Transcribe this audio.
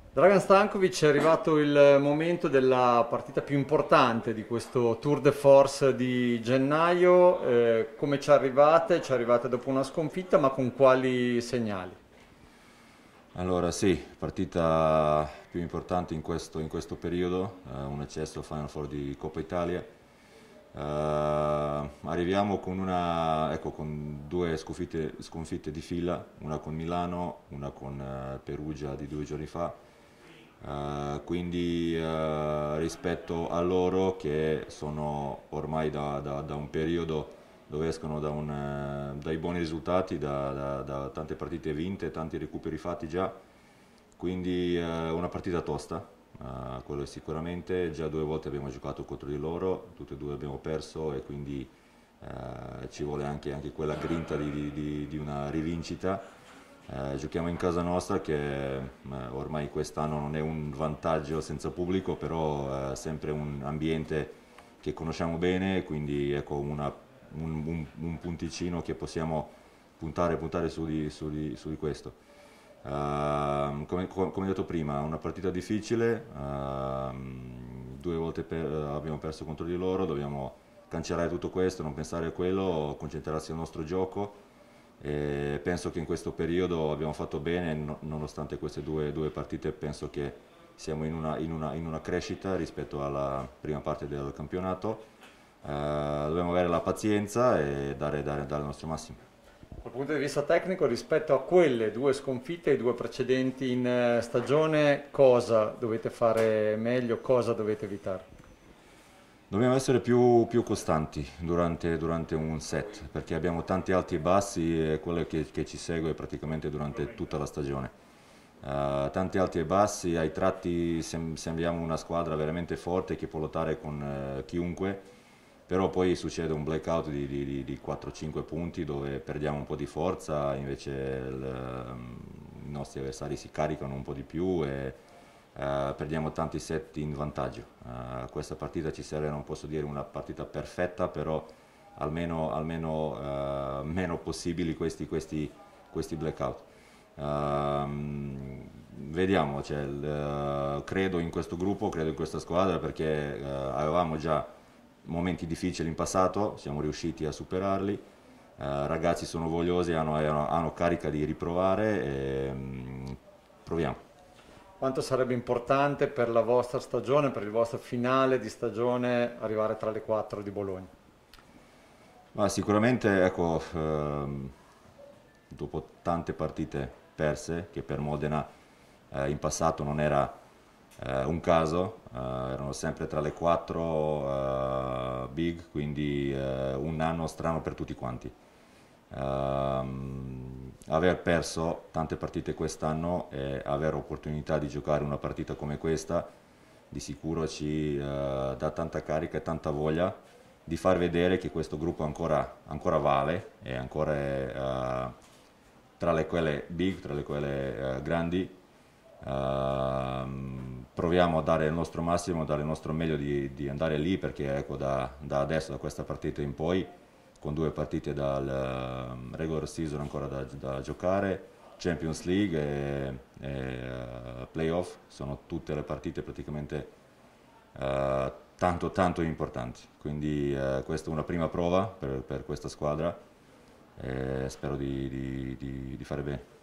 Dragan Stankovic, è arrivato il momento della partita più importante di questo Tour de Force di gennaio. Come ci arrivate? Ci arrivate dopo una sconfitta, ma con quali segnali? Allora sì, partita più importante in questo periodo, un accesso al Final Four di Coppa Italia. Arriviamo con due sconfitte di fila, una con Milano, una con Perugia di 2 giorni fa. Quindi rispetto a loro che sono ormai da un periodo dove escono dai buoni risultati, da tante partite vinte, tanti recuperi fatti già, quindi una partita tosta, quello sicuramente. Già 2 volte abbiamo giocato contro di loro, tutte e due abbiamo perso e quindi ci vuole anche quella grinta di una rivincita. Giochiamo in casa nostra che ormai quest'anno non è un vantaggio senza pubblico, però è sempre un ambiente che conosciamo bene, quindi ecco un punticino che possiamo puntare su di questo. Come detto prima, una partita difficile, 2 volte abbiamo perso contro di loro, dobbiamo cancellare tutto questo, non pensare a quello, concentrarsi al nostro gioco e penso che in questo periodo abbiamo fatto bene, nonostante queste due partite penso che siamo in una crescita rispetto alla prima parte del campionato. Dobbiamo avere la pazienza e dare il nostro massimo. Dal punto di vista tecnico, rispetto a quelle due sconfitte, i due precedenti in stagione, cosa dovete fare meglio, cosa dovete evitare? Dobbiamo essere più costanti durante un set, perché abbiamo tanti alti e bassi e quello che ci segue praticamente durante tutta la stagione. Tanti alti e bassi, ai tratti sembriamo una squadra veramente forte che può lottare con chiunque, però poi succede un blackout di 4-5 punti dove perdiamo un po' di forza, invece i nostri avversari si caricano un po' di più e perdiamo tanti set in vantaggio. Questa partita ci serve, non posso dire una partita perfetta, però almeno meno possibili questi blackout. Vediamo, cioè, credo in questo gruppo, credo in questa squadra perché avevamo già momenti difficili in passato, siamo riusciti a superarli. Ragazzi sono vogliosi, hanno carica di riprovare e proviamo. Quanto sarebbe importante per la vostra stagione, per il vostro finale di stagione, arrivare tra le quattro di Bologna? Ma sicuramente, ecco, dopo tante partite perse, che per Modena in passato non era un caso, erano sempre tra le quattro big, quindi un anno strano per tutti quanti. Aver perso tante partite quest'anno e avere opportunità di giocare una partita come questa di sicuro ci dà tanta carica e tanta voglia di far vedere che questo gruppo ancora vale e ancora è tra le quelle big, tra le quelle grandi. Proviamo a dare il nostro massimo, a dare il nostro meglio di andare lì perché ecco, da adesso, da questa partita in poi, con 2 partite dal regular season ancora da giocare, Champions League e playoff, sono tutte le partite praticamente tanto importanti. Quindi questa è una prima prova per questa squadra e spero di fare bene.